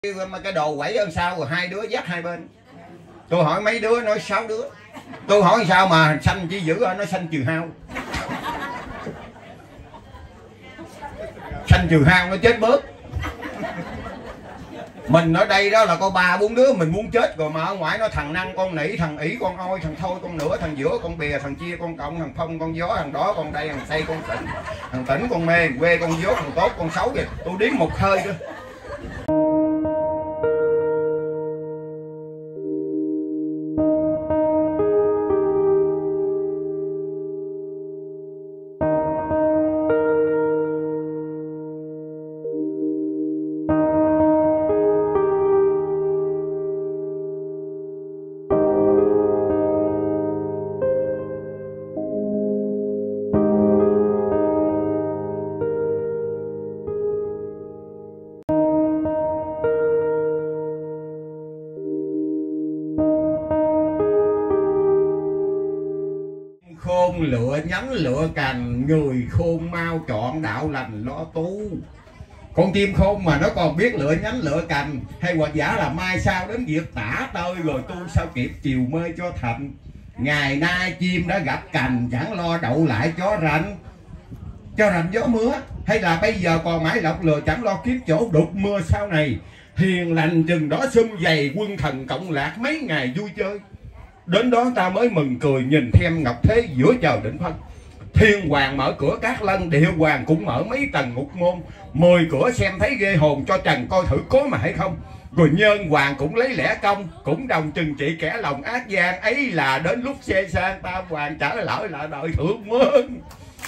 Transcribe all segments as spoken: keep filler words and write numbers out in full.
Mà cái đồ quẩy hơn sao rồi hai đứa dắt hai bên. Tôi hỏi mấy đứa nói sáu đứa. Tôi hỏi sao mà xanh chỉ giữ nó xanh trừ hao. Xanh trừ hao nó chết bớt. Mình ở đây đó là có ba bốn đứa mình muốn chết rồi, mà ở ngoài nó thằng Năng, con Nỉ, thằng ỷ, con Ôi, thằng Thôi, con Nửa, thằng Giữa, con Bìa, thằng Chia, con Cộng, thằng Phong, con Gió, thằng Đó, con Đây, thằng Xây, con Tỉnh, thằng Tỉnh, con Mê, quê, con Dốt, thằng Tốt, con Xấu kìa. Tôi đếm một hơi nữa. Khôn lựa nhánh lựa cành, người khôn mau chọn đạo lành lo tu. Con chim khôn mà nó còn biết lựa nhánh lựa cành, hay hoặc giả là mai sau đến việc tả tơi rồi tu sao kịp chiều mê cho thành. Ngày nay chim đã gặp cành, chẳng lo đậu lại chó rành, cho rành gió mưa. Hay là bây giờ còn mãi lọc lừa, chẳng lo kiếm chỗ đục mưa sau này. Hiền lành chừng đó sum dày, quân thần cộng lạc mấy ngày vui chơi. Đến đó ta mới mừng cười, nhìn thêm ngọc thế giữa chờ đỉnh phân. Thiên hoàng mở cửa các lân, địa hoàng cũng mở mấy tầng ngục môn. Mười cửa xem thấy ghê hồn, cho trần coi thử có mà hay không. Rồi nhân hoàng cũng lấy lẽ công, cũng đồng trừng trị kẻ lòng ác gian. Ấy là đến lúc xe sang tam hoàng trả lỡ lại đợi thượng quân.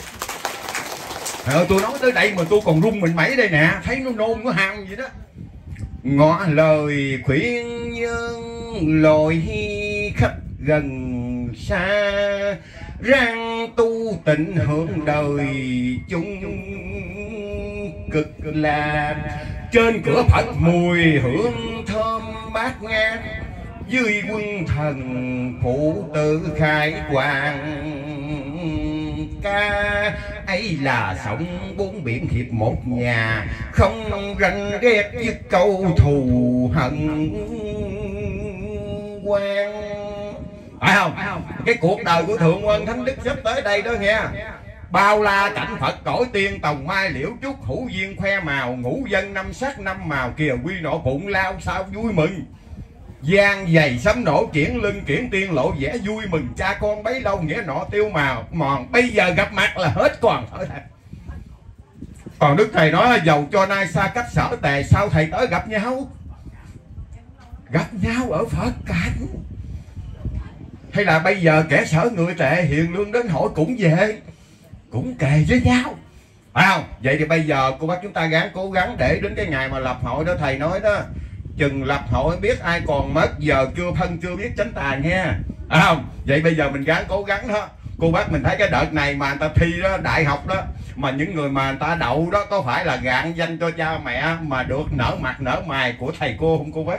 Ờ, tôi nói tới đây mà tôi còn run mình mẩy đây nè, thấy nó nôn nó ham vậy đó. Ngỏ lời khuyên nhân lội khách gần xa, ráng tu tịnh hưởng đời chung cực lạc. Trên cửa Phật mùi hương thơm bát ngát, dưới quân thần phụ tử khai hoàng ca. Ấy là sống bốn biển hiệp một nhà, không ranh ghét với câu thù hận quan. Phải không? Cái cuộc đời của Thượng Quân Thánh Đức sắp tới đây đó nghe. Bao la cảnh Phật cõi tiên, tòng mai liễu trúc hữu duyên khoe màu. Ngũ dân năm sắc năm màu, kìa quy nộ bụng lao sao vui mừng. Giang dày sấm nổ triển lưng kiển tiên lộ vẻ vui mừng. Cha con bấy lâu nghĩa nọ tiêu màu mòn, bây giờ gặp mặt là hết còn thở thật. Còn Đức Thầy nói dầu cho nay xa cách sở tề, sao thầy tới gặp nhau? Gặp nhau ở Phật cảnh. Hay là bây giờ kẻ sở người tệ hiền lương đến hỏi cũng về, cũng kề với nhau, phải không? Vậy thì bây giờ cô bác chúng ta gắng cố gắng để đến cái ngày mà lập hội đó. Thầy nói đó, chừng lập hội biết ai còn mất, giờ chưa phân chưa biết tránh tà nghe, phải không? Vậy bây giờ mình gắng cố gắng đó. Cô bác mình thấy cái đợt này mà người ta thi đó, đại học đó, mà những người mà người ta đậu đó có phải là gạn danh cho cha mẹ mà được nở mặt nở mày của thầy cô không cô bác?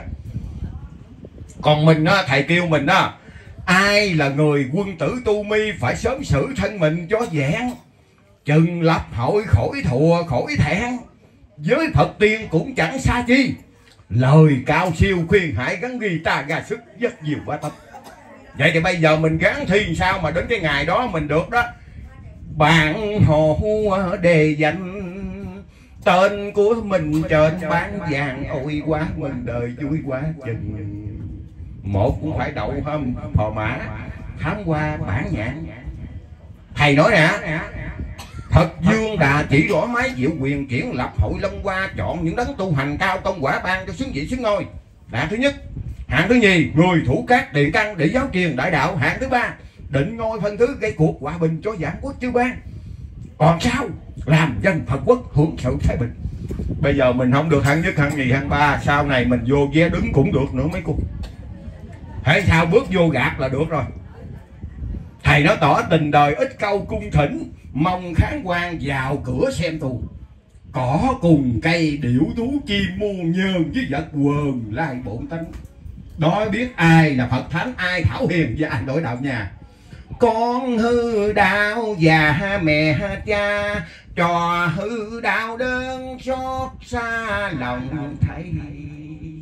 Còn mình đó, thầy kêu mình đó, ai là người quân tử tu mi phải sớm xử thân mình cho vẹn, chừng lập hội khỏi thùa khỏi thẹn. Với Phật tiên cũng chẳng xa chi, lời cao siêu khuyên hại gắn ghi ta ra sức rất nhiều quá tâm. Vậy thì bây giờ mình gắng thi sao mà đến cái ngày đó mình được đó. Bạn hồ đề danh tên của mình trên bán vàng, ôi quá mừng đời vui quá chừng. Một cũng phải đậu hâm phò mã, thám qua bản nhãn. Thầy nói nè, Phật Dương Đà chỉ rõ mái diệu quyền triển lập hội Long Hoa, chọn những đấng tu hành cao công quả ban cho xứng vị xứng ngôi. Hạng thứ nhất. Hạng thứ nhì, người thủ cát địa căn để giáo truyền đại đạo. Hạng thứ ba, định ngôi phân thứ gây cuộc hòa bình cho giảng quốc chư ban. Còn sao? Làm dân Phật quốc hưởng sự thái bình. Bây giờ mình không được hạng nhất, hạng nhì, hạng ba, sau này mình vô ghé đứng cũng được nữa mấy cô. Hay sao bước vô gạt là được rồi. Thầy nó tỏ tình đời ít câu cung thỉnh, mong kháng quan vào cửa xem tù. Cỏ cùng cây điểu thú chim muôn nhơn với vật quờn lai bổn tánh. Đó biết ai là Phật thánh, ai thảo hiền và ai đổi đạo nhà. Con hư đạo và mẹ cha, trò hư đạo đơn xót xa lòng thầy.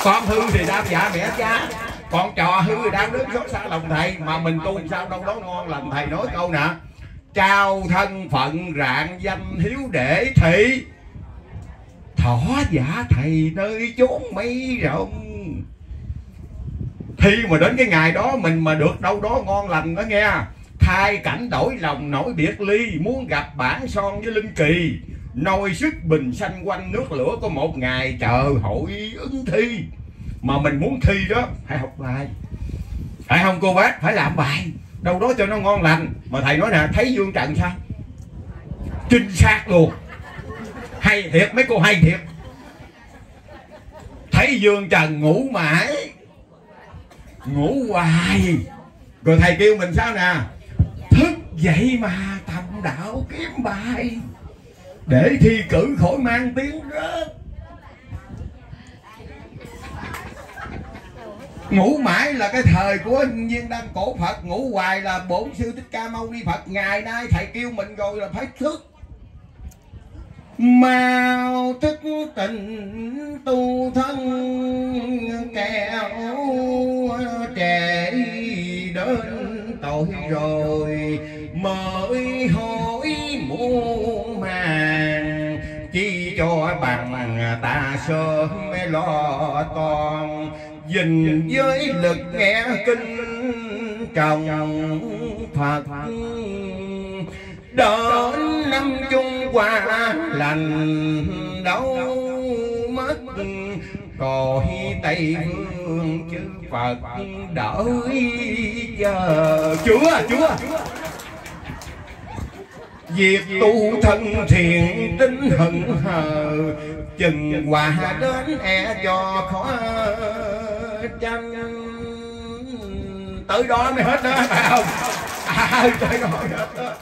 Con hư thì đam dạ mẹ cha, con trò hư thì đam đớn xót xa lòng thầy. Mà mình tu sao đâu đó ngon lành. Thầy nói câu nè: trao thân phận rạng danh hiếu để thị, thỏ giả thầy nơi chốn mây rộng. Khi mà đến cái ngày đó mình mà được đâu đó ngon lành đó nghe, thay cảnh đổi lòng nổi biệt ly, muốn gặp bản son với linh kỳ, nôi sức bình sanh quanh nước lửa, có một ngày chờ hội ứng thi. Mà mình muốn thi đó phải học bài, phải không cô bác? Phải làm bài đâu đó cho nó ngon lành. Mà thầy nói nè, thấy Dương Trần sao? Chính xác luôn, hay thiệt, mấy cô hay thiệt. Thấy Dương Trần ngủ mãi, ngủ hoài. Rồi thầy kêu mình sao nè? Thức dậy mà thầm đạo kiếm bài, để thi cử khỏi mang tiếng rớt. Ngủ mãi là cái thời của Viên Đăng Cổ Phật, ngủ hoài là Bổn Sư Thích Ca Mâu Ni Phật. Ngày nay thầy kêu mình rồi là phải thức. Mau thức tình tu thân, kẻo trễ đến tội rồi mới hối muôn màng. Chi cho bằng ta sớm mới lo toan, dình với lực nghe kinh trọng Phật. Đến năm chung qua lành đâu mất, cõi Tây Phương chư Phật đợi chờ. Chúa Chúa việc tu thân thiện tính hận hờ, chừng hòa đến e cho khó chăng. Tới đó mới hết đó phải không? À, tới đó mới hết đó.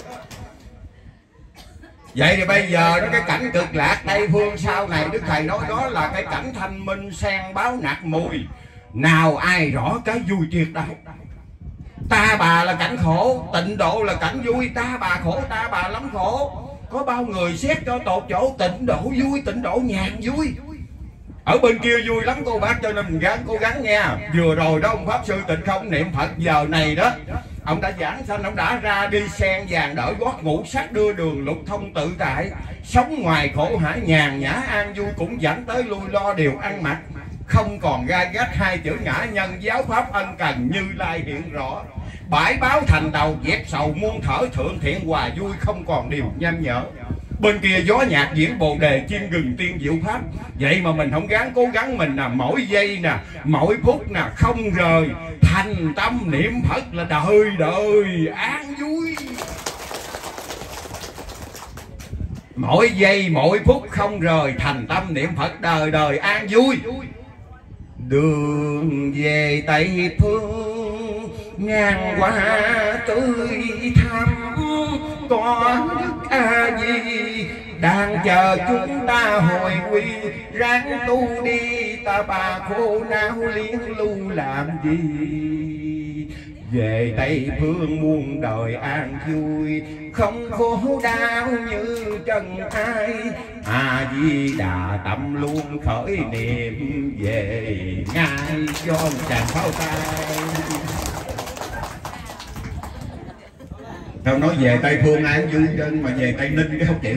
Vậy thì bây giờ đó, cái cảnh cực lạc Tây Phương sau này Đức Thầy nói đó là cái cảnh thanh minh sen báo nạt mùi. Nào ai rõ cái vui triệt đâu. Ta bà là cảnh khổ, tịnh độ là cảnh vui. Ta bà khổ, ta bà lắm khổ. Có bao người xét cho tột chỗ, tịnh độ vui, tịnh độ nhàn vui. Ở bên kia vui lắm cô bác, cho nên mình gắng cố gắng nha. Vừa rồi đó ông Pháp Sư Tịnh Không niệm Phật giờ này đó, ông đã giảng sanh, ông đã ra đi sen vàng đỡ gót, ngũ sắc đưa đường, lục thông tự tại. Sống ngoài khổ hải nhàn nhã an vui, cũng dẫn tới lui lo điều ăn mặc. Không còn gai gắt hai chữ ngã nhân, giáo pháp ân cần Như Lai hiện rõ. Bãi báo thành đầu dẹp sầu, muôn thở thượng thiện hòa vui, không còn điều nham nhở. Bên kia gió nhạc diễn bồ đề, chim gừng tiên diệu pháp. Vậy mà mình không gắng cố gắng mình nè, mỗi giây nè, mỗi phút nè, không rời thành tâm niệm Phật là đời đời an vui. Mỗi giây mỗi phút không rời thành tâm niệm Phật, đời đời an vui. Đường về Tây Phương ngàn hoa tươi thắm, có Đức A Di đang chờ chúng ta hồi quy. Ráng tu đi ta bà khô não liên lưu làm gì. Về Tây Phương muôn đời an vui, không khổ đau như trần ai. A Di Đà tâm luôn khởi niệm về ngay cho chàng pháo tay. Tao nói về Tây Phương ai cũng vui chân, mà về Tây Ninh cái không chịu.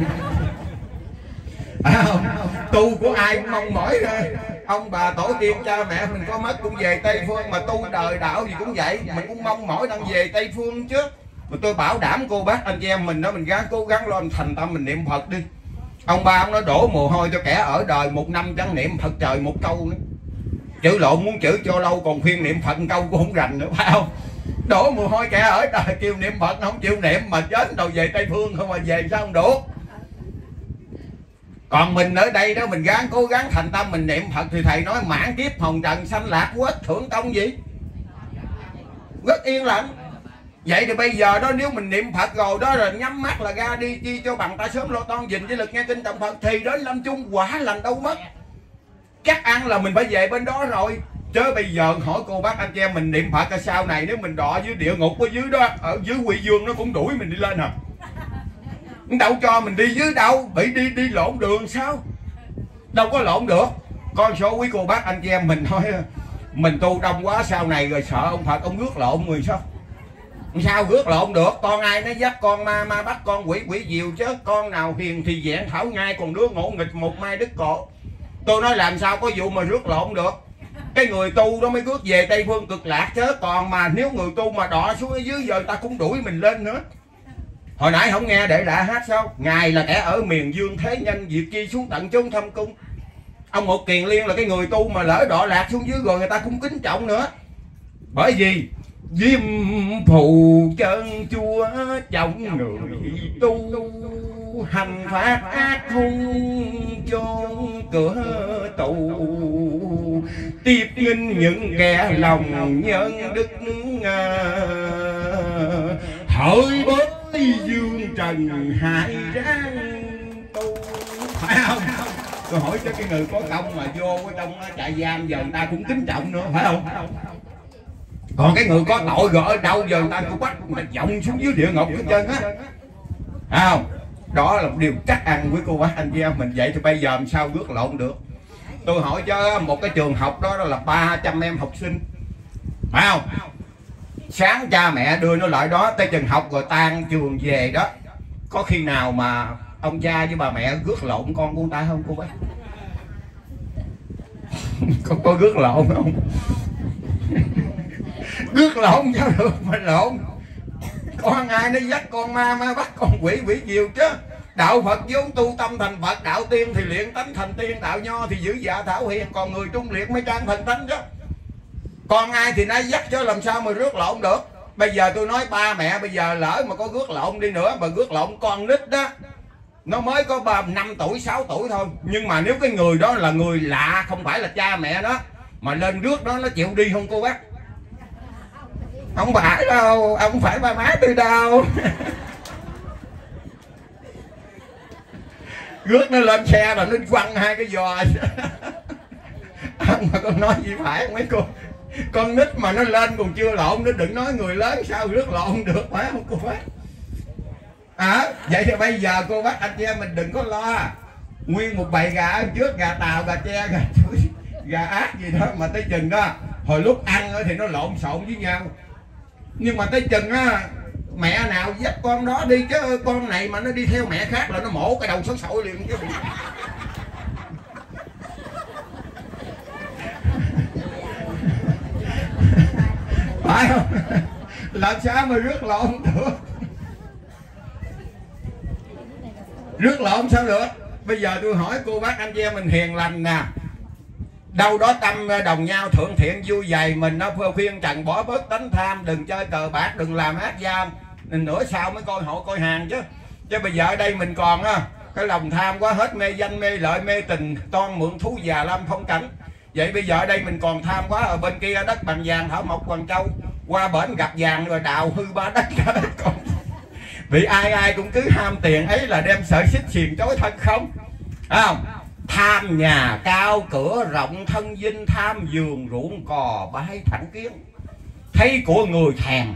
À, không, tu của ai cũng mong mỏi thôi. Ông bà tổ tiên cha mẹ mình có mất cũng về Tây Phương, mà tu đời đạo gì cũng vậy. Mình cũng mong mỏi đang về Tây Phương chứ. Mà tôi bảo đảm cô bác anh chị em mình đó, mình gắng cố gắng lo thành tâm mình niệm Phật đi. Ông ba ông nói đổ mồ hôi cho kẻ ở đời một năm chẳng niệm Phật trời một câu nữa. Chữ lộn muốn chữ cho lâu, còn khuyên niệm Phật một câu cũng không rành nữa phải không? Đổ mồ hôi kẻ ở đời kêu niệm Phật không chịu niệm, mà chết đâu về Tây Phương không, mà về sao không được. Còn mình ở đây đó, mình gắng cố gắng thành tâm mình niệm Phật thì thầy nói mãn kiếp hồng trần sanh lạc quốc thưởng công gì? Rất yên lặng. Vậy thì bây giờ đó, nếu mình niệm Phật rồi đó, rồi nhắm mắt là ra đi, chi cho bằng ta sớm lo toan dình với lực nghe kinh trọng Phật, thì đến lâm chung quả lành đâu mất. Chắc ăn là mình phải về bên đó rồi. Chứ bây giờ hỏi cô bác anh chị em mình niệm Phật, sau này nếu mình đọa dưới địa ngục ở dưới đó, ở dưới Quỷ Dương nó cũng đuổi mình đi lên hả? Đâu cho mình đi dưới đâu, bị đi đi lộn đường sao? Đâu có lộn được. Có số quý cô bác anh chị em mình nói mình tu đông quá sau này rồi sợ ông Phật ông rước lộn người sao? Sao rước lộn được? Con ai nó dắt con ma, ma bắt con quỷ, quỷ diều chứ. Con nào hiền thì vẹn thảo ngay, còn đứa ngộ nghịch một mai đứt cổ. Tôi nói làm sao có vụ mà rước lộn được. Cái người tu đó mới rước về Tây Phương Cực Lạc chứ. Còn mà nếu người tu mà đọ xuống ở dưới giờ ta cũng đuổi mình lên nữa. Hồi nãy không nghe để đã hát sao? Ngài là kẻ ở miền dương thế nhân, việc chi xuống tận chốn thâm cung. Ông Một Kiền Liên là cái người tu mà lỡ đọ lạc xuống dưới rồi người ta cũng kính trọng nữa. Bởi vì diêm phù chân chua trọng người tu, hành phát ác hung chôn cửa tù, tiếp nghinh những kẻ lòng nhân đức, hỡi bớt dương trần hại ráng tu. Phải không? Tôi hỏi cho cái người có công mà vô ở trong trại giam giờ người ta cũng kính trọng nữa, phải không? Còn cái người có tội rồi ở đâu giờ người ta cũng bắt mà vọng xuống dưới địa ngục hết trơn á. Phải không? Đó là một điều chắc ăn với cô bác anh chị em mình. Vậy thì bây giờ làm sao rước lộn được? Tôi hỏi cho một cái trường học đó, đó là ba trăm em học sinh, phải không? Sáng cha mẹ đưa nó lại đó, tới trường học rồi tan trường về đó, có khi nào mà ông cha với bà mẹ rước lộn con của ta không cô bác? có, có rước lộn không? Rước lộn sao được mà lộn. Con ai nó dắt con ma, ma bắt con quỷ, quỷ diều chứ. Đạo Phật vốn tu tâm thành Phật, đạo tiên thì luyện tánh thành tiên, đạo nho thì giữ dạ thảo hiền, còn người trung liệt mới trang thành thánh chứ. Con ai thì nó dắt chứ làm sao mà rước lộn được. Bây giờ tôi nói ba mẹ bây giờ lỡ mà có rước lộn đi nữa, mà rước lộn con nít đó, nó mới có ba năm tuổi sáu tuổi thôi, nhưng mà nếu cái người đó là người lạ, không phải là cha mẹ nó, mà lên rước đó nó chịu đi không cô bác? Không phải đâu, ông phải ba má tôi đâu. Rước nó lên xe rồi nó quăng hai cái giò. Ông mà con nói gì phải không mấy cô? Con nít mà nó lên còn chưa lộn, nó đừng nói người lớn sao rước lộn được, phải không cô bác? À, vậy thì bây giờ cô bác anh chị em mình đừng có lo. Nguyên một bầy gà ở trước, gà tàu, gà tre, gà chuối, gà ác gì đó, mà tới chừng đó hồi lúc ăn thì nó lộn xộn với nhau. Nhưng mà tới chừng á, mẹ nào dắt con đó đi chứ con này mà nó đi theo mẹ khác là nó mổ cái đầu sói sội liền chứ. Phải không? Làm sao mà rước lộn được? Rước lộn sao được? Bây giờ tôi hỏi cô bác anh chị em mình hiền lành nè, đâu đó tâm đồng nhau thượng thiện vui dày, mình nó khuyên trần bỏ bớt tánh tham, đừng chơi cờ bạc, đừng làm ác giam, nữa sau mới coi hộ coi hàng chứ. Chứ bây giờ ở đây mình còn á cái lòng tham quá, hết mê danh mê lợi mê tình, toan mượn thú già lâm phong cảnh. Vậy bây giờ ở đây mình còn tham quá, ở bên kia đất bằng vàng thảo mộc Hoàng Châu, qua bển gặp vàng rồi đào hư ba đất còn. Vì ai ai cũng cứ ham tiền ấy là đem sợi xích xiềng chối thân không? Phải không? Tham nhà cao cửa rộng thân dinh, tham giường ruộng cò bãi thẳng kiến, thấy của người thèm.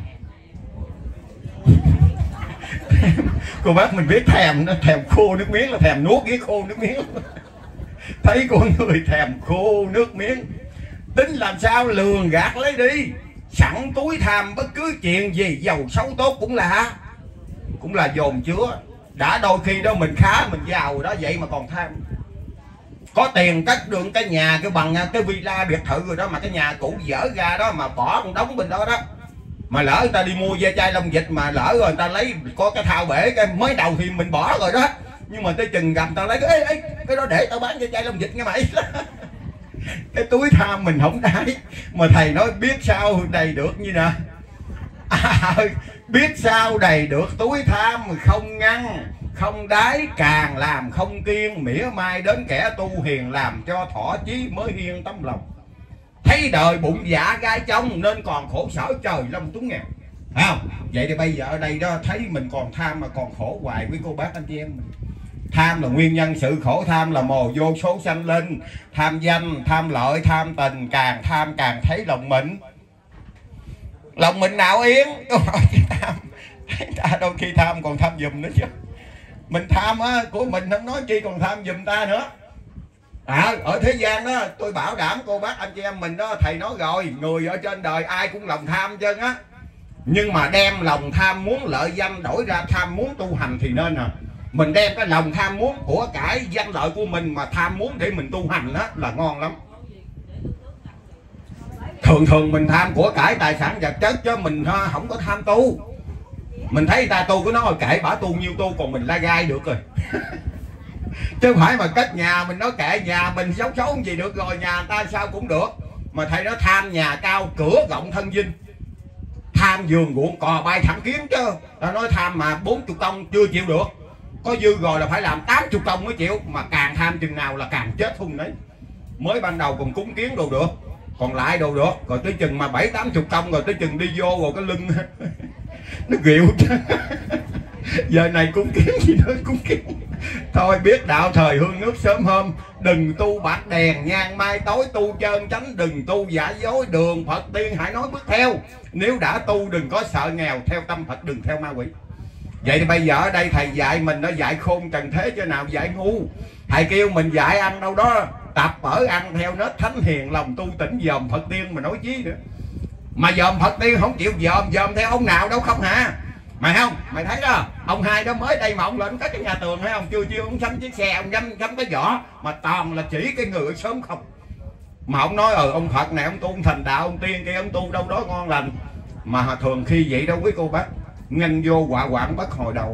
Cô bác mình biết thèm, nó thèm khô nước miếng là thèm nuốt với khô nước miếng. Thấy của người thèm khô nước miếng, tính làm sao lường gạt lấy đi. Sẵn túi tham bất cứ chuyện gì, giàu xấu tốt cũng là cũng là dồn chứa. Đã đôi khi đó mình khá mình giàu đó, vậy mà còn tham. Có tiền cất đường cái nhà cái bằng cái villa biệt thự rồi đó, mà cái nhà cũ dở ra đó mà bỏ một đống bên đó đó. Mà lỡ người ta đi mua ve chai lông vịt mà lỡ rồi người ta lấy có cái thao bể, cái mới đầu thì mình bỏ rồi đó, nhưng mà tới chừng gặp tao lấy cái ê, ê, cái đó để tao bán ve chai lông vịt nghe mày. Cái túi tham mình không đáy, mà thầy nói biết sao đầy được như nè. À, biết sao đầy được túi tham mà không ngăn không đáy, càng làm không kiên, mỉa mai đến kẻ tu hiền, làm cho thỏa chí mới hiên tấm lòng. Thấy đời bụng dạ gai trong nên còn khổ sở trời lâm tuấn nghèo. Phải không? Vậy thì bây giờ ở đây đó thấy mình còn tham mà còn khổ hoài với cô bác anh chị em mình. Tham là nguyên nhân sự khổ, tham là mồ vô số sanh linh, tham danh, tham lợi, tham tình, càng tham càng thấy lòng mình. Lòng mình nào yên, tôi hỏi tham, ta đôi khi tham còn tham giùm nữa chứ. Mình tham á, của mình không nói chi còn tham giùm ta nữa. À, ở thế gian đó tôi bảo đảm cô bác anh chị em mình đó, thầy nói rồi, người ở trên đời ai cũng lòng tham chân á, nhưng mà đem lòng tham muốn lợi danh đổi ra tham muốn tu hành thì nên à. Mình đem cái lòng tham muốn của cải danh lợi của mình mà tham muốn để mình tu hành đó là ngon lắm. Thường thường mình tham của cải tài sản vật chất chứ mình không có tham tu. Mình thấy ta tu của nó rồi kệ bả tu nhiêu tu, còn mình la gai được rồi. Chứ không phải mà cất nhà mình nói kệ nhà mình xấu xấu gì được rồi, nhà người ta sao cũng được. Mà thầy nó tham nhà cao cửa rộng thân dinh, tham giường ruộng cò bay thẳng kiến chứ. Ta nói tham mà bốn chục công chưa chịu được, có dư rồi là phải làm tám chục công mới chịu. Mà càng tham chừng nào là càng chết thun đấy. Mới ban đầu còn cúng kiến đồ được, còn lại đồ được, rồi tới chừng mà bảy tám chục công rồi tới chừng đi vô rồi cái lưng nó ghịu. Giờ này cúng kiến gì nữa, cúng kiến thôi biết đạo thời hương nước sớm hôm. Đừng tu bạc đèn nhang mai tối, tu trơn chánh đừng tu giả dối. Đường Phật tiên hãy nói bước theo, nếu đã tu đừng có sợ nghèo. Theo tâm Phật đừng theo ma quỷ. Vậy thì bây giờ ở đây thầy dạy mình, nó dạy khôn trần thế chứ nào dạy ngu. Thầy kêu mình dạy ăn đâu đó tập ở ăn theo nết thánh hiền, lòng tu tỉnh dòm Phật tiên mà nói chí nữa. Mà dòm Phật tiên không chịu dòm, dòm theo ông nào đâu không hả? Mày không, mày thấy đó, ông hai đó mới đây mà ông lên cái nhà tường thấy không, chưa chưa ông sắm chiếc xe, ông găm găm cái vỏ mà toàn là chỉ cái người sớm không. Mà ông nói ờ ông Phật này ông tu thành đạo, ông tiên kia ông tu đâu đó ngon lành. Mà thường khi vậy đâu quý cô bác, nhanh vô quả quạng bắt hồi đầu.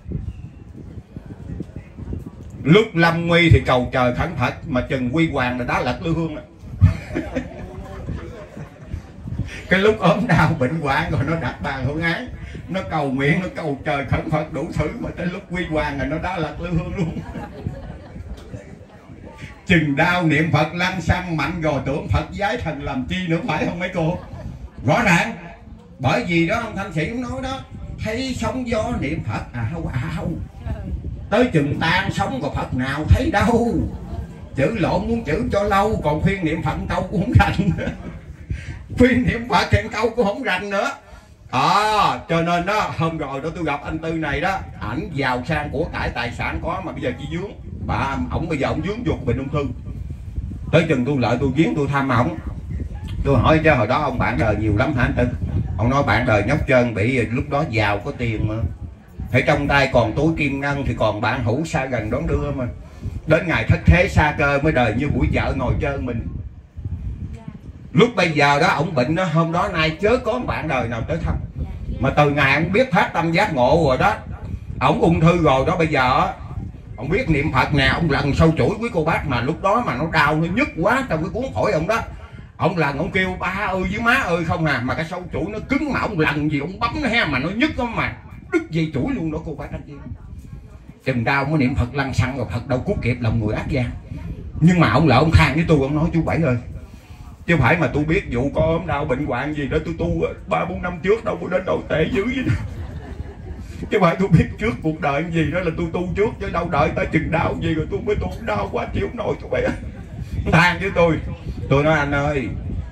Lúc lâm nguy thì cầu trời khẩn Phật, mà chừng quy hoàng là đá lật lư hương. Cái lúc ốm đau bệnh hoạn rồi nó đặt bàn hương án, nó cầu nguyện, nó cầu trời khẩn Phật đủ thứ, mà tới lúc quy hoàng rồi nó đá lật lư hương luôn. Chừng đau niệm Phật lăn xăng mạnh rồi tưởng Phật giái thần làm chi nữa, phải không mấy cô? Rõ ràng. Bởi vì đó ông Thanh Sĩ cũng nói đó, thấy sóng gió niệm Phật ảo ảo, tới chừng tan sống còn Phật nào thấy đâu. Chữ lộn muốn chữ cho lâu, còn khuyên niệm Phật câu cũng không rành. Khuyên niệm Phật kèn câu cũng không rành nữa. À, cho nên đó hôm rồi đó tôi gặp anh Tư này đó, ảnh giàu sang của cải tài sản có, mà bây giờ chỉ dướng bà ổng, bây giờ ổng dướng vô bệnh ung thư. Tới chừng tôi lợi tôi giếng tôi thăm ổng, tôi hỏi chứ hồi đó ông bạn đời nhiều lắm hả anh Tư? Ông nói bạn đời nhóc trơn bị, lúc đó giàu có tiền mà, ở trong tay còn túi kim ngân thì còn bạn hữu xa gần đón đưa mà. Đến ngày thất thế xa cơ mới đời như buổi vợ ngồi trơn mình. Lúc bây giờ đó ổng bệnh đó, hôm đó nay chớ có bạn đời nào tới thăm. Mà từ ngày ông biết phát tâm giác ngộ rồi đó, ổng ung thư rồi đó, bây giờ ông biết niệm Phật nè, ông lần sâu chuỗi quý cô bác, mà lúc đó mà nó đau nó nhức quá trong cái cuốn phổi ông đó. Ông lần ông kêu ba ơi với má ơi không à, mà cái sâu chuỗi nó cứng, mà ông lần gì ông bấm nó he mà nó nhức lắm, mà đứt dây chuỗi luôn đó cô bác anh chị. Chừng đau mới niệm Phật lăn xăng rồi, Phật đâu cứu kịp lòng người ác gian. Nhưng mà ông lỡ ông than với tôi, ông nói chú Bảy ơi, chứ phải mà tôi biết vụ có ốm đau bệnh hoạn gì đó tôi tu ba bốn năm trước đâu có đến đâu tệ dữ vậy đó. Chứ phải tôi biết trước cuộc đời gì đó là tôi tu trước, chứ đâu đợi tới chừng đau gì rồi tôi mới tu. Đau quá chịu không nổi chú Bảy ơi. Than với tôi, tôi nói anh ơi,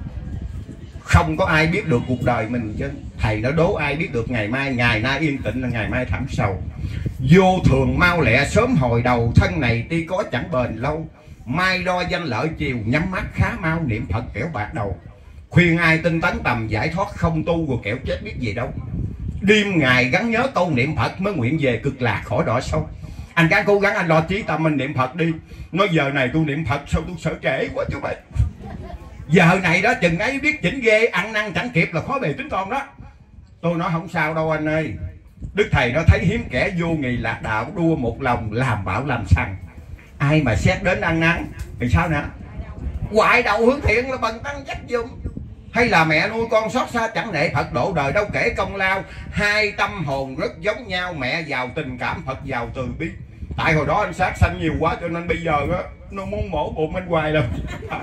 không có ai biết được cuộc đời mình chứ. Thầy đã đố ai biết được ngày mai, ngày nay yên tĩnh là ngày mai thảm sầu. Vô thường mau lẹ sớm hồi đầu, thân này tuy có chẳng bền lâu. Mai đo danh lợi chiều, nhắm mắt khá mau niệm Phật kẻo bạc đầu. Khuyên ai tinh tấn tầm giải thoát, không tu rồi kẻo chết biết gì đâu. Đêm ngày gắn nhớ câu niệm Phật mới nguyện về cực lạc khỏi đọa sâu. Anh càng cố gắng anh lo trí tâm anh niệm Phật đi. Nói giờ này tôi niệm Phật sao tôi sợ trễ quá chú Bảy. Giờ này đó chừng ấy biết chỉnh ghê, ăn năn chẳng kịp là khó bề tính con đó. Tôi nói không sao đâu anh ơi. Đức thầy nó thấy hiếm kẻ vô nghị lạc đạo, đua một lòng làm bảo làm sằng. Ai mà xét đến ăn năn thì sao nè, hoại đầu hướng thiện là bần tăng trách dụng. Hay là mẹ nuôi con xót xa chẳng nể Phật độ đời đâu kể công lao. Hai tâm hồn rất giống nhau, mẹ giàu tình cảm Phật giàu từ bi. Tại hồi đó anh sát sanh nhiều quá cho nên bây giờ á nó muốn mổ bụng anh hoài lắm.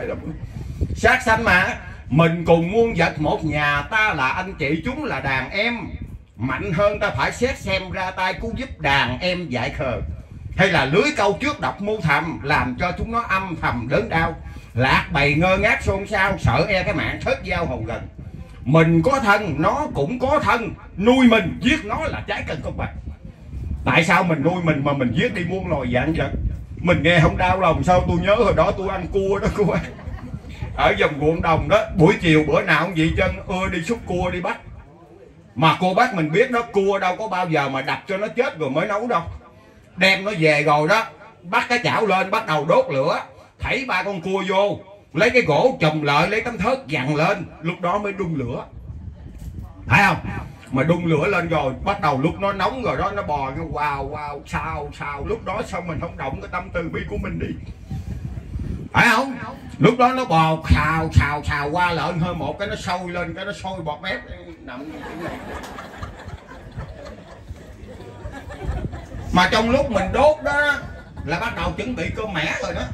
Sát sanh mà mình cùng muôn vật một nhà, ta là anh chị chúng là đàn em. Mạnh hơn ta phải xét xem ra tay cứu giúp đàn em dại khờ. Hay là lưới câu trước độc mưu thầm, làm cho chúng nó âm thầm đớn đau. Lạc bầy ngơ ngác xôn xao, sợ e cái mạng thớt giao hầu gần. Mình có thân, nó cũng có thân. Nuôi mình, giết nó là trái cân công bằng. Tại sao mình nuôi mình mà mình giết đi muôn loài dạng vật? Mình nghe không đau lòng sao tôi nhớ hồi đó tôi ăn cua đó cô bác. Ở vòng ruộng đồng đó, buổi chiều bữa nào cũng vậy chân ưa đi xúc cua đi bắt. Mà cô bác mình biết đó, cua đâu có bao giờ mà đập cho nó chết rồi mới nấu đâu. Đem nó về rồi đó, bắt cái chảo lên bắt đầu đốt lửa, thảy ba con cua vô, lấy cái gỗ chùm lại, lấy tấm thớt dằn lên, lúc đó mới đun lửa. Thấy không? Mà đun lửa lên rồi bắt đầu lúc nó nóng rồi đó, nó bò nó wow wow sao sao, lúc đó sao mình không động cái tâm từ bi của mình đi, phải không? Lúc đó nó bò xào xào xào qua lợn hơi một cái nó sôi lên, cái nó sôi bọt mép nằm. Mà trong lúc mình đốt đó là bắt đầu chuẩn bị cơm mẻ rồi đó.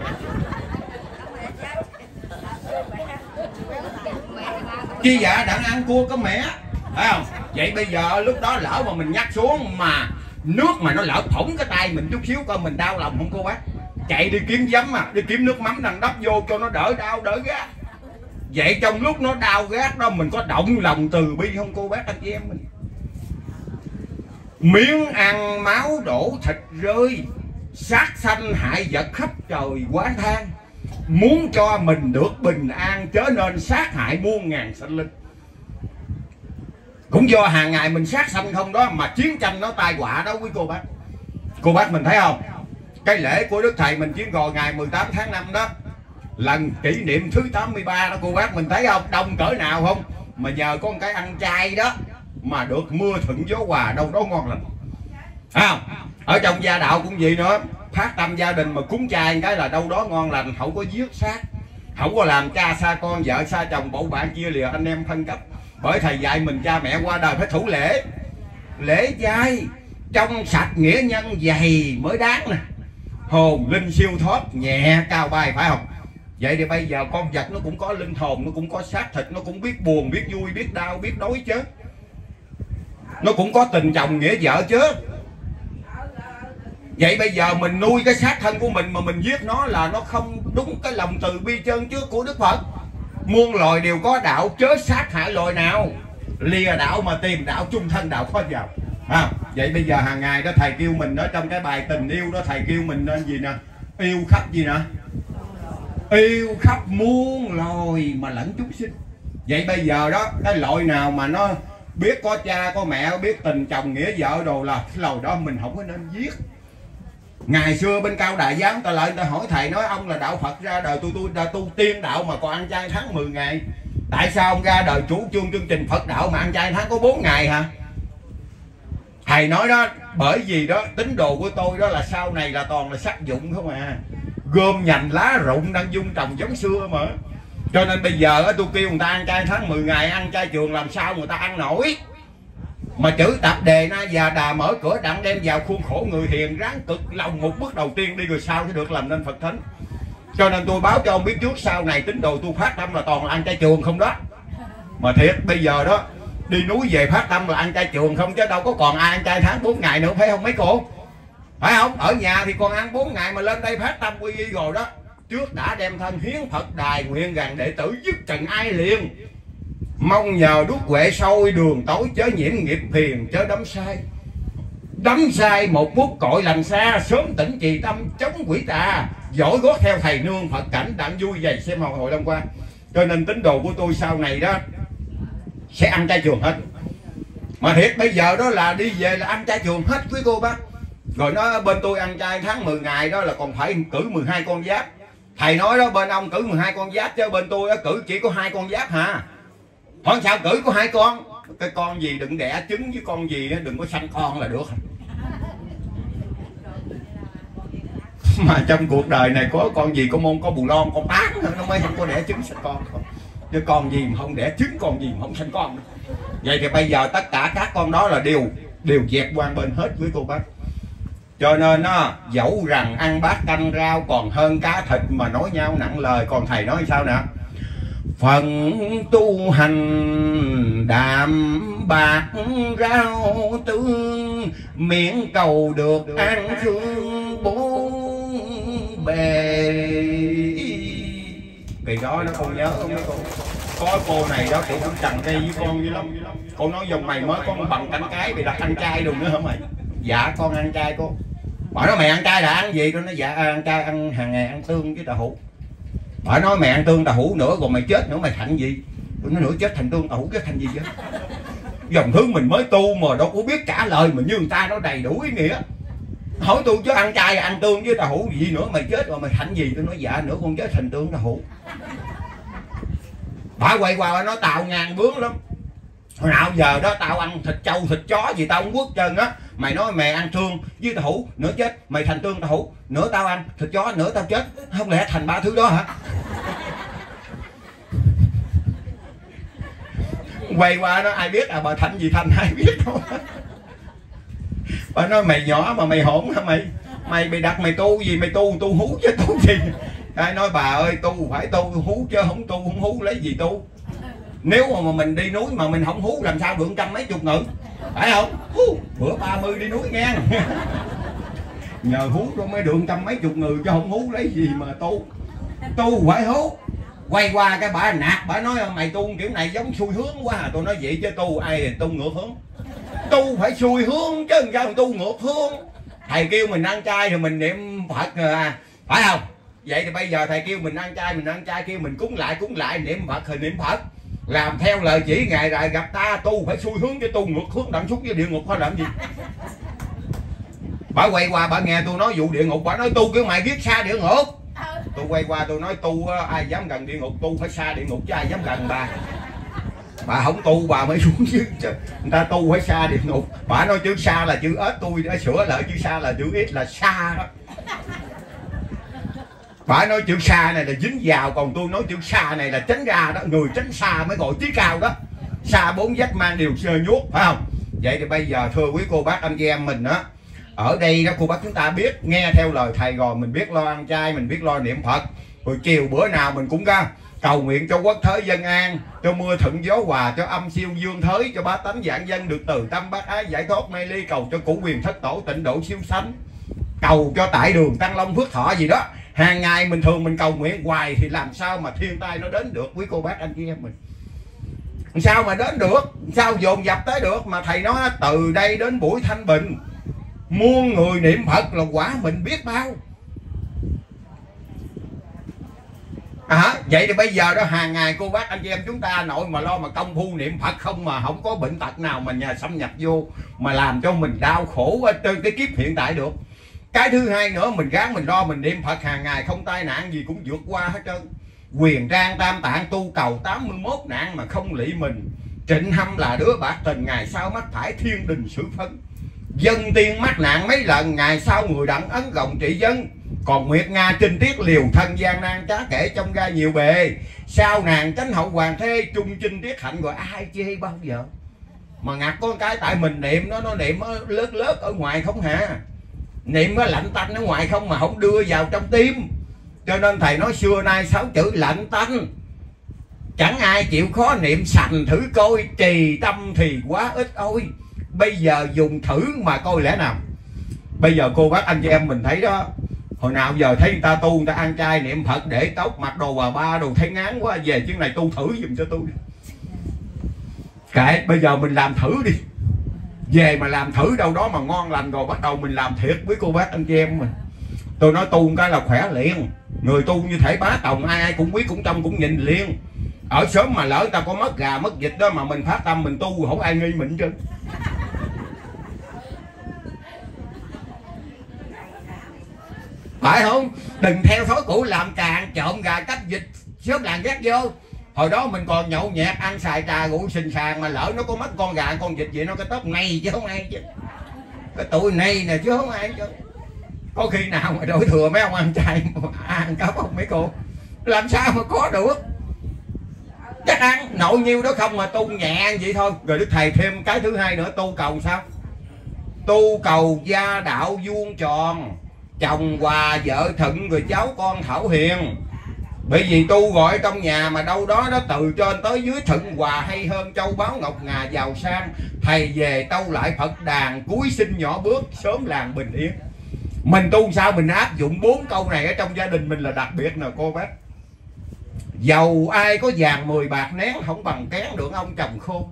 Chi dạ đặng ăn cua có mẻ, phải không? Vậy bây giờ lúc đó lỡ mà mình nhắc xuống mà nước mà nó lỡ thủng cái tay mình chút xíu coi mình đau lòng không cô bác? Chạy đi kiếm giấm à, đi kiếm nước mắm đằng đắp vô cho nó đỡ đau đỡ gác. Vậy trong lúc nó đau gác đó mình có động lòng từ bi không cô bác anh chị em mình? Miếng ăn máu đổ thịt rơi, sát sanh hại vật khắp trời quán than. Muốn cho mình được bình an chớ nên sát hại muôn ngàn sinh linh. Cũng do hàng ngày mình sát sanh không đó mà chiến tranh nó tai họa đó quý cô bác. Cô bác mình thấy không? Cái lễ của Đức Thầy mình chiến rồi ngày mười tám tháng năm đó, lần kỷ niệm thứ tám mươi ba đó cô bác mình thấy không? Đông cỡ nào không? Mà nhờ có một cái ăn chay đó mà được mưa thuận gió hòa đâu đó ngon lành. À, ở trong gia đạo cũng vậy nữa, phát tâm gia đình mà cúng chay cái là đâu đó ngon lành, không có giết sát, không có làm cha xa con, vợ xa chồng, bộ bạn chia lìa anh em phân cấp. Bởi thầy dạy mình cha mẹ qua đời phải thủ lễ, lễ chay trong sạch nghĩa nhân dày mới đáng nè, hồn linh siêu thoát nhẹ cao bay, phải không? Vậy thì bây giờ con vật nó cũng có linh hồn, nó cũng có xác thịt, nó cũng biết buồn, biết vui, biết đau, biết đói chứ, nó cũng có tình chồng nghĩa vợ chứ. Vậy bây giờ mình nuôi cái xác thân của mình mà mình giết nó là nó không đúng cái lòng từ bi chân trước của Đức Phật. Muôn loài đều có đạo, chớ sát hại loài nào, lìa đạo mà tìm đạo, chung thân đạo khó vào. À, vậy bây giờ hàng ngày đó thầy kêu mình đó, trong cái bài tình yêu đó thầy kêu mình nên gì nè? Yêu khắp gì nè? Yêu khắp muôn loài mà lẫn chúng sinh. Vậy bây giờ đó cái loại nào mà nó biết có cha có mẹ, biết tình chồng nghĩa vợ đồ là cái loài đó mình không có nên giết. Ngày xưa bên Cao Đài Giám ta lại ta hỏi thầy, nói ông là đạo Phật ra đời, tôi tôi đã tu tiên đạo mà còn ăn chay tháng mười ngày, tại sao ông ra đời chủ trương chương trình Phật đạo mà ăn chay tháng có bốn ngày hả? Thầy nói đó, bởi vì đó tín đồ của tôi đó là sau này là toàn là sắc dụng không à, gom nhành lá rụng đang dung trồng giống xưa mà. Cho nên bây giờ tôi kêu người ta ăn chay tháng mười ngày, ăn chay trường làm sao người ta ăn nổi. Mà chữ tập đề na già đà mở cửa đặng đem vào khuôn khổ người hiền, ráng cực lòng một bước đầu tiên đi rồi sau sẽ được làm nên Phật thánh. Cho nên tôi báo cho ông biết trước sau này tín đồ tôi phát tâm là toàn là ăn chay trường không đó. Mà thiệt bây giờ đó đi núi về phát tâm là ăn chay trường không, chứ đâu có còn ai ăn chay tháng bốn ngày nữa, phải không mấy cô? Phải không? Ở nhà thì còn ăn bốn ngày mà lên đây phát tâm quy y rồi đó, trước đã đem thân hiến Phật đài, nguyện rằng đệ tử dứt trần ai liền. Mong nhờ đuốc huệ sôi đường tối, chớ nhiễm nghiệp phiền chớ đắm sai. Đắm sai một bút cội lành xa, sớm tỉnh trì tâm chống quỷ tà. Dõi gót theo thầy nương Phật cảnh đặng vui dày xem hội hội Long Quang. Cho nên tín đồ của tôi sau này đó sẽ ăn chay trường hết. Mà thiệt bây giờ đó là đi về là ăn chay trường hết quý cô bác. Rồi nó bên tôi ăn chay tháng mười ngày đó là còn phải cử mười hai con giáp. Thầy nói đó bên ông cử mười hai con giáp chứ bên tôi đó cử chỉ có hai con giáp hả? Hỏi sao cử có hai con? Cái con gì đừng đẻ trứng với con gì đừng có sanh con là được. Mà trong cuộc đời này có con gì có môn có bù lon con tán nó mới không có đẻ trứng sanh con. Chứ con gì mà không đẻ trứng, con gì mà không sanh con. Vậy thì bây giờ tất cả các con đó là đều đều dẹp qua bên hết với cô bác. Cho nên nó dẫu rằng ăn bát canh rau còn hơn cá thịt mà nói nhau nặng lời. Còn thầy nói sao nè? Phần tu hành đạm bạc rau tương, miệng cầu được an khương bốn bề. Kỳ đó nó không nhớ không cô. Có cô này đó kiểu cũng chằn cây với con dữ lắm. Cô nói dòng mày mới có bằng cánh cái bị đặt ăn chay luôn nữa hả mày? Dạ con ăn chay cô. Bà nói mày ăn chay là ăn gì? Tôi nói dạ ăn chay ăn hàng ngày ăn tương với đậu hũ. Bà nói mày ăn tương đậu hũ nữa rồi mày chết nữa mày thành gì? Tôi nói nữa chết thành tương đậu hũ chết thành gì chứ? Dòng thứ mình mới tu mà đâu có biết trả lời mà như người ta nó đầy đủ ý nghĩa. Hỏi tôi chứ ăn chay ăn tương với đậu hũ gì nữa mày chết rồi mày thành gì? Tôi nói dạ nữa con chết thành tương đậu hũ. Bà quay qua bà nói tao ngang bướng lắm. Hồi nào giờ đó tao ăn thịt trâu thịt chó gì tao không quất trơn á. Mày nói mày ăn tương với đậu hũ nữa chết mày thành tương đậu hũ, nữa tao ăn thịt chó nữa tao chết, không lẽ thành ba thứ đó hả? Quay qua nó ai biết à bà thành gì thành ai biết thôi. Bà nói mày nhỏ mà mày hỗn hả mày? Mày bị đặt mày tu gì mày tu tu hú chứ tu gì? Ai nói bà ơi tu phải tu hú chứ không tu không hú lấy gì tu. Nếu mà mình đi núi mà mình không hú làm sao được trăm mấy chục ngự, phải không? Hú, bữa ba mươi đi núi nghe. Nhờ hú rồi mới được trăm mấy chục ngự chứ không hú lấy gì mà tu. Tu phải hú. Quay qua cái bà nạt bà nói mày tu kiểu này giống xuôi hướng quá à. Tôi nói vậy chứ tu ai tu ngược hướng. Tu phải xuôi hướng chứ sao tu ngược hướng. Thầy kêu mình ăn chay thì mình niệm Phật à, phải không? Vậy thì bây giờ thầy kêu mình ăn chay mình ăn chay, kêu mình cúng lại cúng lại, niệm Phật thì niệm Phật, làm theo lời chỉ ngài rồi gặp ta tu phải xuôi hướng chứ tu ngược hướng đặng xuống với địa ngục thôi làm gì. Bà quay qua bà nghe tôi nói vụ địa ngục, bà nói tu kiểu mày biết xa địa ngục. Tôi quay qua tôi nói tu ai dám gần địa ngục, tu phải xa địa ngục chứ ai dám gần bà. Bà không tu bà mới xuống chứ, người ta tu phải xa địa ngục. Bà nói chữ xa là chữ ếch, tôi đã sửa lại chữ xa là chữ ít là xa đó. Bà nói chữ xa này là dính vào, còn tôi nói chữ xa này là tránh ra đó, người tránh xa mới gọi trí cao đó. Xa bốn vách mang điều sơ nhuốc, phải không? Vậy thì bây giờ thưa quý cô bác anh chị em mình đó, ở đây đó cô bác chúng ta biết nghe theo lời thầy rồi, mình biết lo ăn chay, mình biết lo niệm Phật, rồi chiều bữa nào mình cũng ra cầu nguyện cho quốc thế dân an, cho mưa thuận gió hòa, cho âm siêu dương thới, cho bá tánh vạn dân được từ tâm bác ái giải thoát mê ly, cầu cho củ quyền thất tổ tịnh độ siêu sanh, cầu cho tại đường tăng long phước thọ gì đó. Hàng ngày mình thường mình cầu nguyện hoài thì làm sao mà thiên tai nó đến được quý cô bác anh chị em mình. Sao mà đến được, sao dồn dập tới được. Mà thầy nói từ đây đến buổi thanh bình muôn người niệm Phật là quả mình biết bao. À, vậy thì bây giờ đó hàng ngày cô bác anh chị em chúng ta nội mà lo mà công phu niệm Phật không mà không có bệnh tật nào mà nhà xâm nhập vô mà làm cho mình đau khổ ở trên cái kiếp hiện tại được. Cái thứ hai nữa mình ráng mình lo mình niệm Phật hàng ngày không tai nạn gì cũng vượt qua hết trơn. Quyền trang tam tạng tu cầu tám mươi mốt nạn mà không lị mình. Trịnh Hâm là đứa bạc tình ngày sau mắc phải thiên đình xử phân. Dân tiên mắc nạn mấy lần ngày sau người đặng ấn gồng trị dân. Còn Nguyệt Nga trinh tiết liều thân gian nan trá kể trong gai nhiều bề. Sao nàng tránh hậu hoàng thê trung trinh tiết hạnh rồi ai chê bao giờ. Mà ngặt có cái tại mình niệm nó nó niệm lớt lớt ở ngoài không hả. Niệm nó lạnh tanh ở ngoài không mà không đưa vào trong tim. Cho nên thầy nói xưa nay sáu chữ lạnh tanh. Chẳng ai chịu khó niệm sành thử coi, trì tâm thì quá ít ôi. Bây giờ dùng thử mà coi lẽ nào. Bây giờ cô bác anh chị em mình thấy đó, hồi nào giờ thấy người ta tu người ta ăn chay niệm Phật để tóc mặc đồ bà ba đồ thấy ngán quá, về chuyện này tu thử giùm cho tôi. Kệ bây giờ mình làm thử đi. Về mà làm thử đâu đó mà ngon lành rồi bắt đầu mình làm thiệt với cô bác anh chị em mình. Tôi nói tu một cái là khỏe liền. Người tu như thể bá tòng ai ai cũng biết cũng trông cũng nhìn liền. Ở sớm mà lỡ người ta có mất gà mất vịt đó mà mình phát tâm mình tu không ai nghi mình chứ. Phải không? Đừng theo thói cũ làm càng trộm gà cắp vịt sớm làng ghét vô. Hồi đó mình còn nhậu nhẹt ăn xài trà rượu sình sàng mà lỡ nó có mất con gà con vịt vậy nó cái tóc này chứ không ai chứ. Cái tuổi này nè chứ không ai chứ. Có khi nào mà đổi thừa mấy ông ăn chay ăn cắp không mấy cô? Làm sao mà có được? Chắc ăn nội nhiêu đó không mà tu nhẹ vậy thôi. Rồi Đức Thầy thêm cái thứ hai nữa tu cầu sao? Tu cầu gia đạo vuông tròn, chồng hòa vợ thuận rồi cháu con thảo hiền. Bởi vì tu gọi trong nhà mà đâu đó nó từ trên tới dưới thuận hòa hay hơn châu báu ngọc ngà giàu sang. Thầy về tâu lại Phật đàn cuối sinh nhỏ bước sớm làng bình yên. Mình tu sao mình áp dụng bốn câu này ở trong gia đình mình là đặc biệt nè cô bác. Dầu ai có vàng mười bạc nén không bằng kén được ông chồng khôn.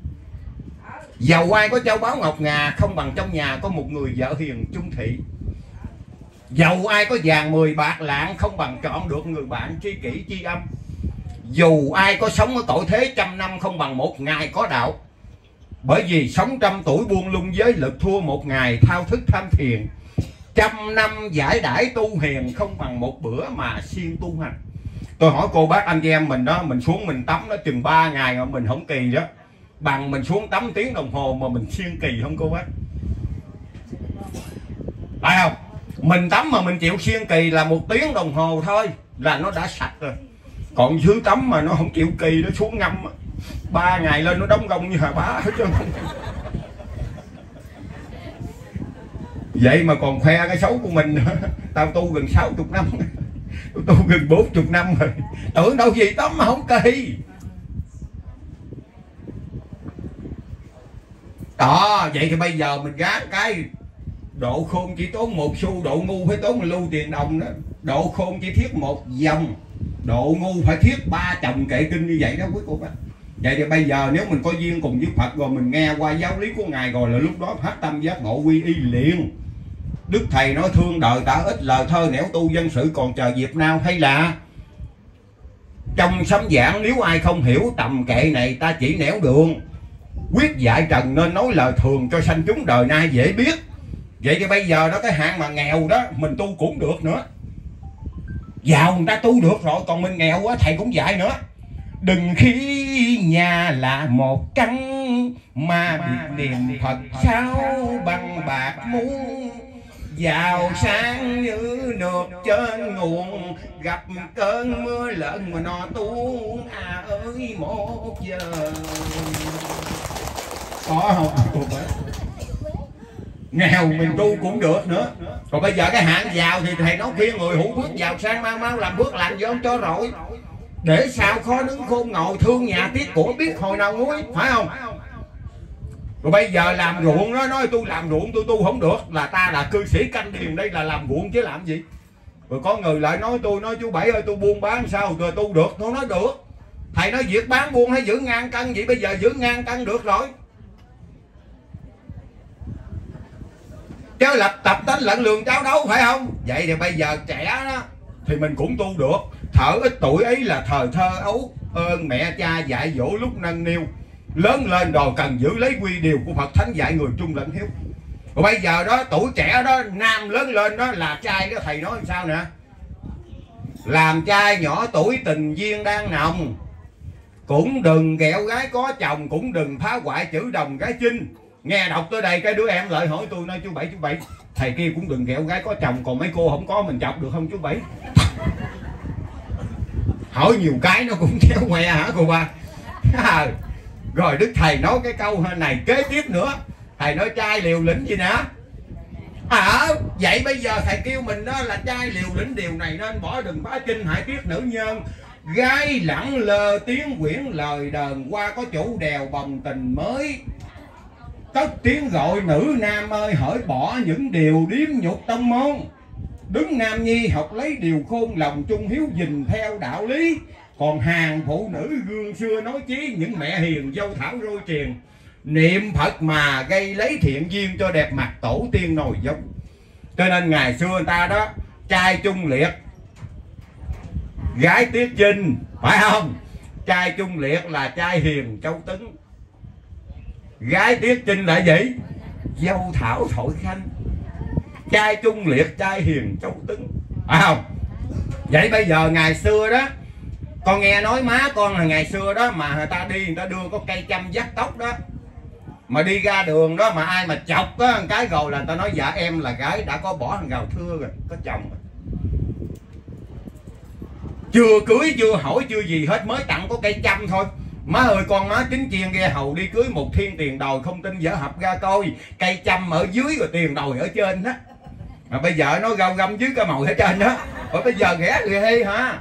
Dầu ai có châu báu ngọc ngà không bằng trong nhà có một người vợ hiền chung thị. Dầu ai có vàng mười bạc lạng không bằng chọn được người bạn tri kỷ tri âm. Dù ai có sống ở cõi thế trăm năm không bằng một ngày có đạo. Bởi vì sống trăm tuổi buông lung giới lực thua một ngày thao thức tham thiền. Trăm năm giải đãi tu hiền không bằng một bữa mà siêng tu hành. Tôi hỏi cô bác anh chị em mình đó, mình xuống mình tắm nó chừng ba ngày mà mình không kỳ đó, bằng mình xuống tắm tiếng đồng hồ mà mình siêng kỳ không cô bác? Phải không? Mình tắm mà mình chịu siêng kỳ là một tiếng đồng hồ thôi là nó đã sạch rồi. Còn dưới tắm mà nó không chịu kỳ, nó xuống ngâm ba ngày lên nó đóng gông như hà bá hết trơn. Vậy mà còn khoe cái xấu của mình nữa. Tao tu gần sáu mươi năm, tôi tu gần bốn mươi năm rồi, tưởng đâu gì tắm mà không kỳ. Đó, vậy thì bây giờ mình gán cái độ khôn chỉ tốn một xu, độ ngu phải tốn một lưu tiền đồng đó. Độ khôn chỉ thiết một dòng, độ ngu phải thiết ba chồng kệ kinh như vậy đó quý cô bác. Vậy thì bây giờ nếu mình có duyên cùng với Phật rồi mình nghe qua giáo lý của Ngài rồi là lúc đó phát tâm giác ngộ quy y liền. Đức Thầy nói thương đời ta ít lời thơ nẻo tu dân sự còn chờ dịp nào, hay là trong sấm giảng nếu ai không hiểu tầm kệ này ta chỉ nẻo đường. Quyết dạy trần nên nói lời thường cho sanh chúng đời nay dễ biết. Vậy thì bây giờ đó cái hạng mà nghèo đó mình tu cũng được nữa. Giàu người ta tu được rồi, còn mình nghèo quá thầy cũng dạy nữa. Đừng khi nhà là một căn mà biết niệm Phật sao bằng bạc muốn. Giàu sang như nước trên nguồn, gặp cơn mưa lớn mà nó tuôn à ơi một giờ. Có không? Nghèo mình tu cũng được nữa. Còn bây giờ cái hạng giàu thì thầy nói khuyên người hữu phước giàu sang mau mau làm phước lành vô cho rồi. Để sao khó đứng khôn ngồi thương nhà tiếc của biết hồi nào nguôi, phải không? Rồi bây giờ làm ruộng đó, nói tôi làm ruộng tôi tu không được, là ta là cư sĩ canh điền đây là làm ruộng chứ làm gì. Rồi có người lại nói tôi, nói chú Bảy ơi tôi buôn bán sao rồi tu được. Tôi nói được. Thầy nói việc bán buôn hay giữ ngang cân, vậy bây giờ giữ ngang cân được rồi. Chứ lập tập tánh lẫn lường cháo đấu, phải không? Vậy thì bây giờ trẻ đó thì mình cũng tu được. Thở ít tuổi ấy là thời thơ ấu, ơn mẹ cha dạy dỗ lúc nâng niu. Lớn lên rồi cần giữ lấy quy điều của Phật Thánh dạy người trung lẫn hiếu. Rồi bây giờ đó tuổi trẻ đó, nam lớn lên đó là trai đó, thầy nói làm sao nè? Làm trai nhỏ tuổi tình duyên đang nồng, cũng đừng ghẹo gái có chồng, cũng đừng phá hoại chữ đồng gái chinh. Nghe đọc tới đây cái đứa em lại hỏi tôi, nói chú Bảy chú Bảy thầy kia cũng đừng ghẹo gái có chồng, còn mấy cô không có mình chọc được không chú Bảy? Hỏi nhiều cái nó cũng chéo que hả cô ba? Rồi Đức Thầy nói cái câu này kế tiếp nữa. Thầy nói trai liều lĩnh gì nè? À vậy bây giờ thầy kêu mình đó là trai liều lĩnh điều này nên bỏ đừng phá kinh hại tiết nữ nhân. Gái lẳng lơ tiếng quyển lời đờn qua có chủ đèo bồng tình mới. Cất tiếng gọi nữ nam ơi hỡi bỏ những điều điếm nhục tông môn. Đứng nam nhi học lấy điều khôn lòng trung hiếu gìn theo đạo lý. Còn hàng phụ nữ gương xưa nói chí những mẹ hiền dâu thảo rôi truyền. Niệm Phật mà gây lấy thiện duyên cho đẹp mặt tổ tiên nồi giống. Cho nên ngày xưa người ta đó trai trung liệt gái tiết trinh, phải không? Trai trung liệt là trai hiền châu tứng, gái tiết trinh là gì? Dâu thảo thổi khanh. Trai trung liệt trai hiền châu tứng, phải không? Vậy bây giờ ngày xưa đó con nghe nói má con là ngày xưa đó mà người ta đi người ta đưa có cây chăm dắt tóc đó, mà đi ra đường đó mà ai mà chọc á cái rồi là người ta nói dạ em là gái đã có bỏ thằng gào thưa rồi, có chồng rồi. Chưa cưới chưa hỏi chưa gì hết, mới tặng có cây chăm thôi. Má ơi con má chính chiên ghe hầu đi cưới một thiên tiền đòi, không tin dở hợp ra coi. Cây chăm ở dưới rồi tiền đòi ở trên đó. Mà bây giờ nó gâu găm dưới cái mồi ở trên đó. Rồi bây giờ ghẻ người hay hả?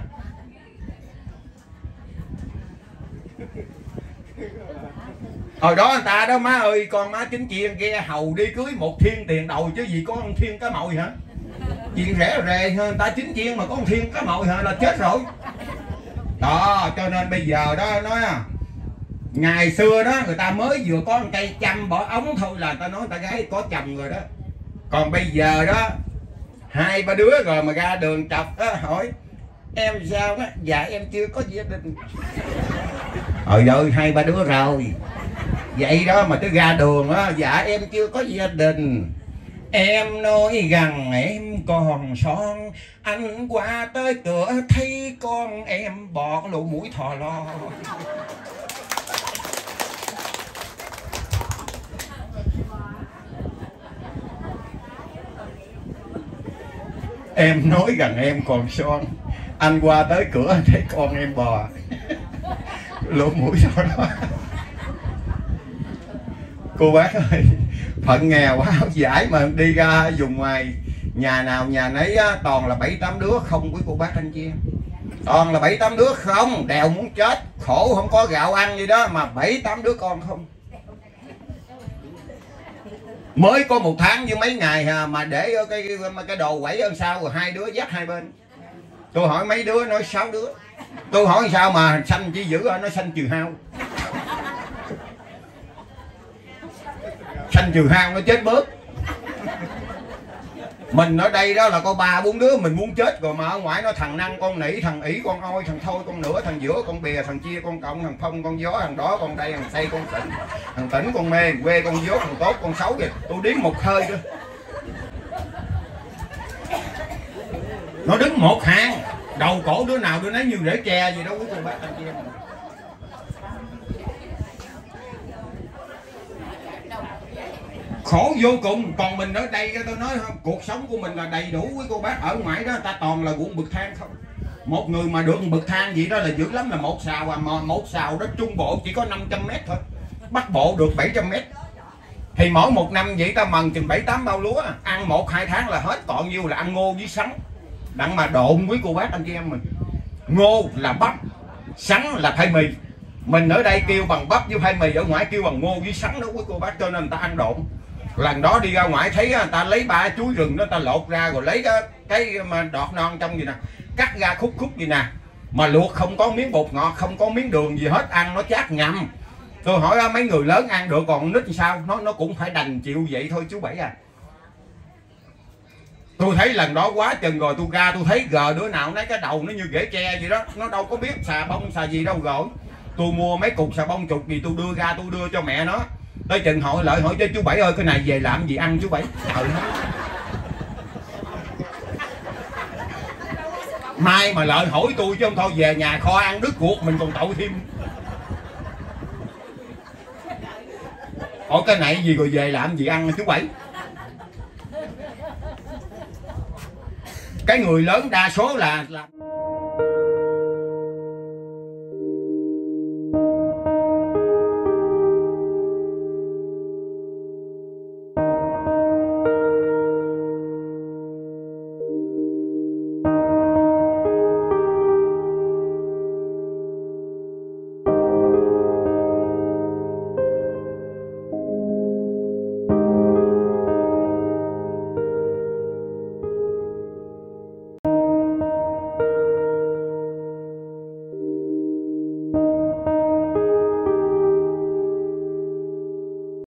Hồi đó người ta đó má ơi con má chính chiên ghe hầu đi cưới một thiên tiền đòi chứ gì có một thiên cá mồi hả? Chuyện rẻ rề hơn, ta chính chiên mà có một thiên cá mồi hả là chết rồi. Đó cho nên bây giờ đó nói à, ngày xưa đó người ta mới vừa có một cây chăm bỏ ống thôi là người ta nói người ta gái có chồng rồi đó. Còn bây giờ đó Hai ba đứa rồi mà ra đường chọc á, hỏi em sao đó? Dạ em chưa có gia đình. Trời ơi, hai ba đứa rồi vậy đó mà tới ra đường á, dạ em chưa có gia đình. Em nói rằng em còn son, anh qua tới cửa thấy con em bọt lỗ mũi thò lo. Em nói rằng em còn son, anh qua tới cửa thấy con em bò lỗ mũi thò lo. Cô bác ơi, phận nghèo quá giải mà đi ra vùng ngoài, nhà nào nhà nấy á, toàn là bảy tám đứa không, quý cô bác anh chị em. Toàn là bảy tám đứa không, đèo muốn chết, khổ không có gạo ăn gì đó mà bảy tám đứa con không. Mới có một tháng như mấy ngày à, mà để cái cái, cái đồ quẩy ở sau rồi hai đứa dắt hai bên. Tôi hỏi mấy đứa nói sáu đứa. Tôi hỏi sao mà xanh chỉ giữ nó xanh trừ hao. Xanh trừ hao nó chết bớt. Mình ở đây đó là có ba bốn đứa mình muốn chết rồi, mà ở ngoài nó thằng Năng con nỉ, thằng ỷ con oi, thằng Thôi con nửa, thằng Giữa con bìa, thằng Chia con Cộng, thằng Phong con Gió, thằng Đó con Đây, thằng Tây con Tỉnh, thằng Tỉnh con Mê, quê con Gió, thằng Tốt con Xấu kìa. Tôi điếm một hơi nữa. Nó đứng một hàng, đầu cổ đứa nào đứa nấy như rễ tre gì đâu quý cô bác anh chị em. Khổ vô cùng. Còn mình ở đây tôi nói không, cuộc sống của mình là đầy đủ quý cô bác. Ở ngoài đó ta toàn là ruộng bậc thang không. Một người mà được bậc thang gì đó là dữ lắm là một sào, à mà một sào đó Trung Bộ chỉ có năm trăm mét thôi, Bắc Bộ được bảy trăm mét. Thì mỗi một năm vậy ta mần chừng bảy tám bao lúa, ăn một hai tháng là hết, còn nhiêu là ăn ngô với sắn. Đặng mà độn quý cô bác anh chị em mình. Ngô là bắp, sắn là khoai mì. Mình ở đây kêu bằng bắp với khoai mì, ở ngoài kêu bằng ngô với sắn đó quý cô bác, cho nên người ta ăn độn. Lần đó đi ra ngoài thấy người ta lấy ba chuối rừng đó, ta lột ra rồi lấy cái, cái mà đọt non trong gì nè, cắt ra khúc khúc gì nè, mà luộc không có miếng bột ngọt, không có miếng đường gì hết, ăn nó chát nhầm. Tôi hỏi mấy người lớn ăn được, còn nít sao? Nó nó cũng phải đành chịu vậy thôi chú Bảy à. Tôi thấy lần đó quá chừng rồi, tôi ra tôi thấy gờ đứa nào lấy cái đầu nó như rễ tre vậy đó, nó đâu có biết xà bông xà gì đâu rồi. Tôi mua mấy cục xà bông chục gì tôi đưa ra tôi đưa cho mẹ nó. Tới chừng hỏi lợi hỏi cho chú Bảy ơi cái này về làm gì ăn chú Bảy. Ừ. Mai mà lợi hỏi tôi chứ không thôi về nhà kho ăn đứt ruột mình còn tội thêm. Hỏi cái này gì rồi về làm gì ăn chú Bảy. Cái người lớn đa số là, là...